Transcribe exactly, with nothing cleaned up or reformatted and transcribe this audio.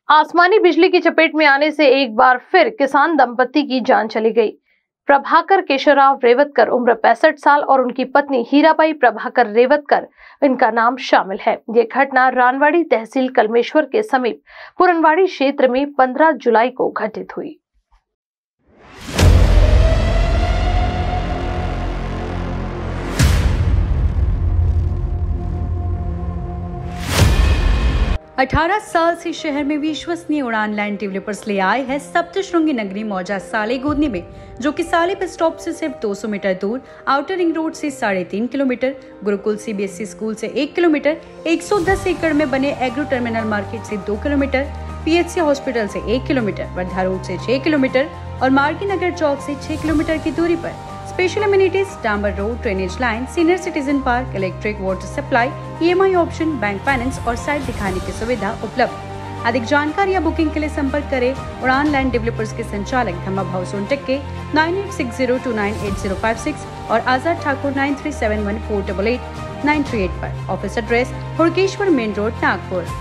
आसमानी बिजली की चपेट में आने से एक बार फिर किसान दंपति की जान चली गई। प्रभाकर केशवराव रेवतकर उम्र पैंसठ साल और उनकी पत्नी हीराबाई प्रभाकर रेवतकर, इनका नाम शामिल है। ये घटना रानवाड़ी तहसील कलमेश्वर के समीप पुरनवाड़ी क्षेत्र में पंद्रह जुलाई को घटित हुई। अठारह साल से शहर में विश्वसनीय उड़ान लैंड डेवलपर्स ले आए हैं सप्तशृंगी नगरी मौजा साले गोदनी में, जो कि साले बस स्टॉप से सिर्फ दो सौ मीटर दूर, आउटर रिंग रोड से साढ़े तीन किलोमीटर, गुरुकुल सीबीएसई स्कूल से एक किलोमीटर, एक सौ दस एकड़ में बने एग्रो टर्मिनल मार्केट से दो किलोमीटर, पीएचसी हॉस्पिटल से एक किलोमीटर, वर्धा रोड से छह किलोमीटर और मार्गी नगर चौक से छह किलोमीटर की दूरी पर स्पेशल एमिनिटीज, डांबर road, drainage line, senior citizen park, electric, water supply, EMI option, bank finance और साइट दिखाने की सुविधा उपलब्ध। अधिक जानकारी या बुकिंग के लिए संपर्क करें उड़ान लैंड डेवलपर्स के संचालक धम्मा Bhav Sontakke nine eight six zero two nine eight zero five six और Azad Thakur nine three seven one four eight eight nine three eight पर। Office address Hudkeshwar main road, Nagpur.